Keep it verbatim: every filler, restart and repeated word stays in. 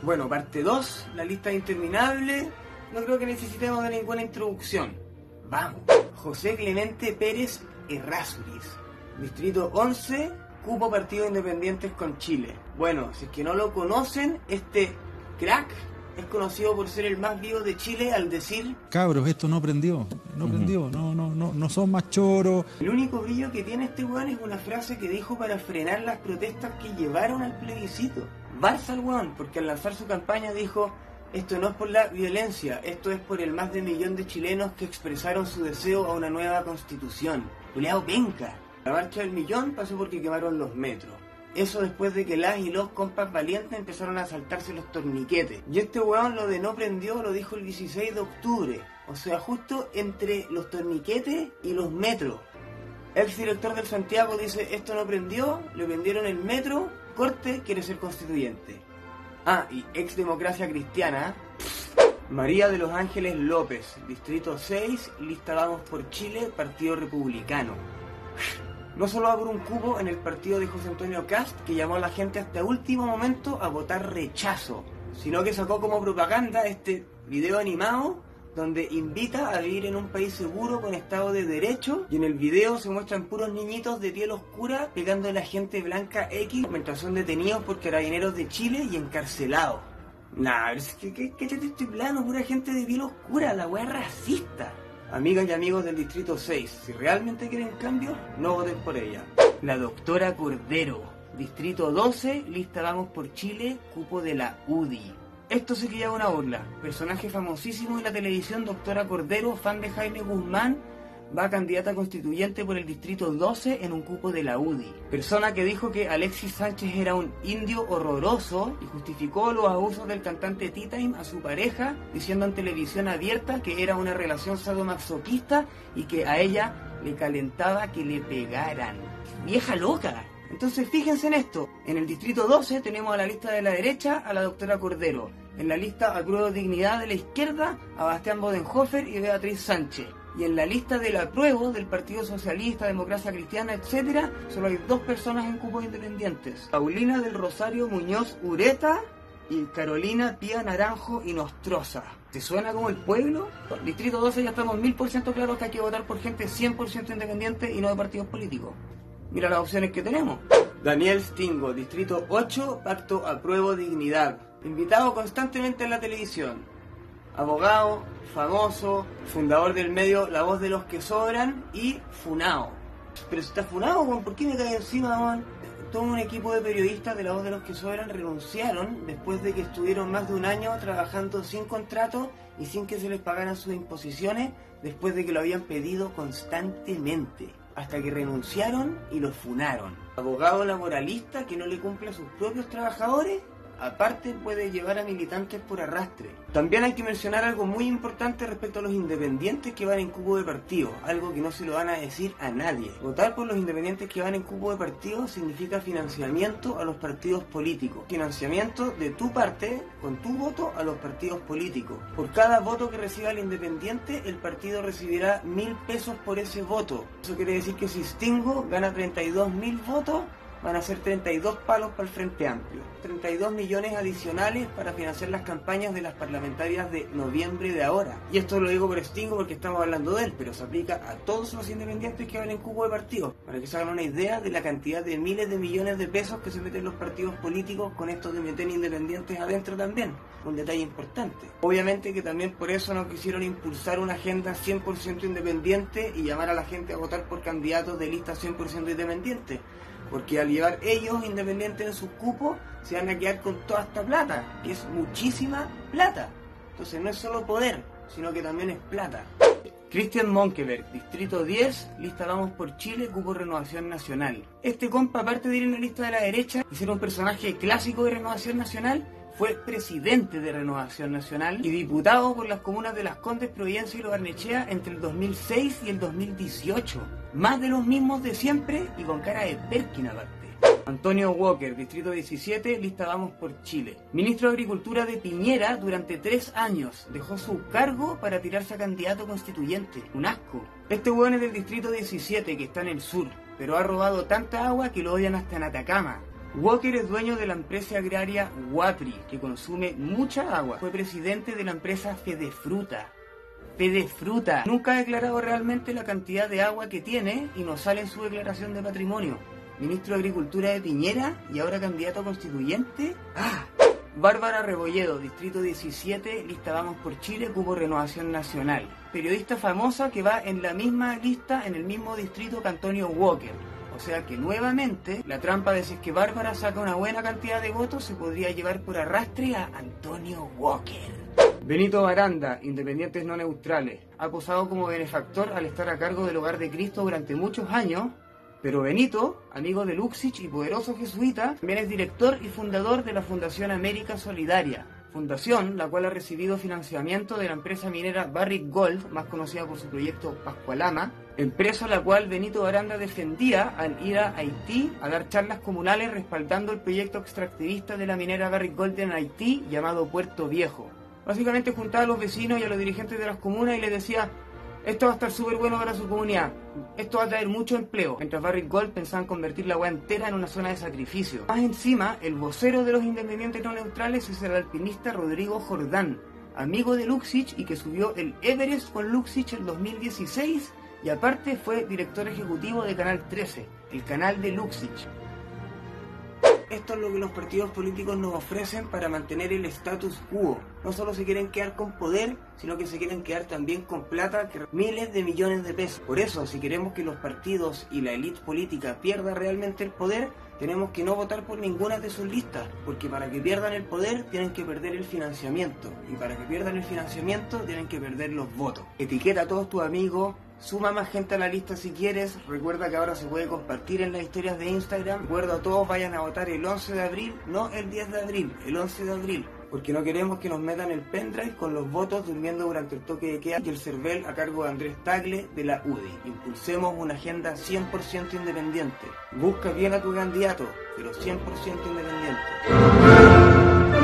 Bueno, parte dos, la lista es interminable, no creo que necesitemos de ninguna introducción. Vamos. José Clemente Pérez Errázuriz, distrito once, cupo Partido Independientes con Chile. Bueno, si es que no lo conocen, este crack es conocido por ser el más vivo de Chile al decir: cabros, esto no prendió, no uh-huh. prendió, no, no, no, no son más choros. El único brillo que tiene este weón es una frase que dijo para frenar las protestas que llevaron al plebiscito. Barça al weón, porque al lanzar su campaña dijo: esto no es por la violencia, esto es por el más de millón de chilenos que expresaron su deseo a una nueva constitución. Culeado penca. La marcha del millón pasó porque quemaron los metros. Eso después de que las y los compas valientes empezaron a saltarse los torniquetes. Y este weón lo de no prendió lo dijo el dieciséis de octubre. O sea, justo entre los torniquetes y los metros. Ex director del Santiago dice: esto no prendió, le prendieron el metro, corte, quiere ser constituyente. Ah, y ex Democracia Cristiana, María de los Ángeles López, distrito seis, lista Vamos por Chile, Partido Republicano. No solo va por un cupo en el partido de José Antonio Kast, que llamó a la gente hasta último momento a votar rechazo, sino que sacó como propaganda este video animado donde invita a vivir en un país seguro con Estado de Derecho, y en el video se muestran puros niñitos de piel oscura pegando a la gente blanca X mientras son detenidos por carabineros de Chile y encarcelados. Nah, es que, que, que este plano, pura gente de piel oscura, la weá racista. Amigas y amigos del distrito seis, si realmente quieren cambios, no voten por ella. La doctora Cordero, distrito doce, lista Vamos por Chile, cupo de la U D I. Esto sí que ya es una burla. Personaje famosísimo de la televisión, doctora Cordero, fan de Jaime Guzmán, va candidata constituyente por el distrito doce en un cupo de la U D I. Persona que dijo que Alexis Sánchez era un indio horroroso y justificó los abusos del cantante T-Time a su pareja, diciendo en televisión abierta que era una relación sadomasoquista y que a ella le calentaba que le pegaran. ¡Vieja loca! Entonces fíjense en esto, en el distrito doce tenemos a la lista de la derecha a la doctora Cordero, en la lista Apruebo Dignidad de la izquierda a Bastián Bodenhofer y Beatriz Sánchez, y en la lista del Apruebo del Partido Socialista, Democracia Cristiana, etcétera, solo hay dos personas en cupos independientes: Paulina del Rosario Muñoz Ureta y Carolina Pía Naranjo y Nostroza. ¿Te suena como el pueblo? Distrito doce ya estamos mil por ciento claros que hay que votar por gente cien por ciento independiente y no de partidos políticos. Mira las opciones que tenemos. Daniel Stingo, distrito ocho, Pacto Apruebo Dignidad. Invitado constantemente en la televisión. Abogado, famoso, fundador del medio La Voz de los que Sobran y funao. Pero si está funao, ¿por qué me cae encima, man? Todo un equipo de periodistas de La Voz de los que Sobran renunciaron después de que estuvieron más de un año trabajando sin contrato y sin que se les pagaran sus imposiciones, después de que lo habían pedido constantemente. Hasta que renunciaron y los funaron. Abogado laboralista que no le cumple a sus propios trabajadores, aparte puede llevar a militantes por arrastre. También hay que mencionar algo muy importante respecto a los independientes que van en cupo de partido, algo que no se lo van a decir a nadie. Votar por los independientes que van en cupo de partido significa financiamiento a los partidos políticos. Financiamiento de tu parte, con tu voto, a los partidos políticos. Por cada voto que reciba el independiente, el partido recibirá mil pesos por ese voto. Eso quiere decir que si Stingo gana treinta y dos mil votos, van a ser treinta y dos palos para el Frente Amplio, treinta y dos millones adicionales para financiar las campañas de las parlamentarias de noviembre de ahora. Y esto lo digo por Stingo porque estamos hablando de él, pero se aplica a todos los independientes que van en cupo de partido, para que se hagan una idea de la cantidad de miles de millones de pesos que se meten los partidos políticos con esto de meter independientes adentro también. Un detalle importante. Obviamente que también por eso no quisieron impulsar una agenda cien por ciento independiente y llamar a la gente a votar por candidatos de lista cien por ciento independiente. Porque al llevar ellos independientes en sus cupos, se van a quedar con toda esta plata, que es muchísima plata. Entonces no es solo poder, sino que también es plata. Cristian Monkeberg, distrito diez, lista Vamos por Chile, cupo Renovación Nacional. Este compa, aparte de ir en la lista de la derecha y ser un personaje clásico de Renovación Nacional, fue presidente de Renovación Nacional y diputado por las comunas de Las Condes, Providencia y Lo Barnechea entre el dos mil seis y el dos mil dieciocho. Más de los mismos de siempre y con cara de Perkin aparte. Antonio Walker, distrito diecisiete, lista Vamos por Chile. Ministro de Agricultura de Piñera durante tres años. Dejó su cargo para tirarse a candidato constituyente. Un asco. Este hueón es del distrito diecisiete, que está en el sur, pero ha robado tanta agua que lo odian hasta en Atacama. Walker es dueño de la empresa agraria Guapri, que consume mucha agua. Fue presidente de la empresa Fedefruta. Fedefruta. Nunca ha declarado realmente la cantidad de agua que tiene y no sale en su declaración de patrimonio. Ministro de Agricultura de Piñera y ahora candidato a constituyente. ¡Ah! Bárbara Rebolledo, distrito diecisiete, lista Vamos por Chile, cupo Renovación Nacional. Periodista famosa que va en la misma lista, en el mismo distrito que Antonio Walker. O sea que nuevamente, la trampa de si es que Bárbara saca una buena cantidad de votos se podría llevar por arrastre a Antonio Walker. Benito Baranda, Independientes No Neutrales, ha posado como benefactor al estar a cargo del Hogar de Cristo durante muchos años. Pero Benito, amigo de Luxich y poderoso jesuita, también es director y fundador de la Fundación América Solidaria, fundación la cual ha recibido financiamiento de la empresa minera Barrick Gold, más conocida por su proyecto Pascualama, empresa la cual Benito Baranda defendía al ir a Haití a dar charlas comunales respaldando el proyecto extractivista de la minera Barrick Gold en Haití llamado Puerto Viejo. Básicamente juntaba a los vecinos y a los dirigentes de las comunas y les decía: esto va a estar súper bueno para su comunidad, esto va a traer mucho empleo. Mientras Barrick Gold pensaba en convertir la hueá entera en una zona de sacrificio. Más encima, el vocero de los Independientes No Neutrales es el alpinista Rodrigo Jordán, amigo de Luxich y que subió el Everest con Luxich en dos mil dieciséis y aparte fue director ejecutivo de Canal trece, el canal de Luxich. Esto es lo que los partidos políticos nos ofrecen para mantener el status quo. No solo se quieren quedar con poder, sino que se quieren quedar también con plata, que miles de millones de pesos. Por eso, si queremos que los partidos y la élite política pierdan realmente el poder, tenemos que no votar por ninguna de sus listas, porque para que pierdan el poder tienen que perder el financiamiento, y para que pierdan el financiamiento tienen que perder los votos. Etiqueta a todos tus amigos, suma más gente a la lista si quieres, recuerda que ahora se puede compartir en las historias de Instagram. Recuerda a todos, vayan a votar el once de abril, no el diez de abril, el once de abril, porque no queremos que nos metan el pendrive con los votos durmiendo durante el toque de queda y el cervel a cargo de Andrés Tagle de la U D I. Impulsemos una agenda cien por ciento independiente. Busca bien a tu candidato, pero cien por ciento independiente.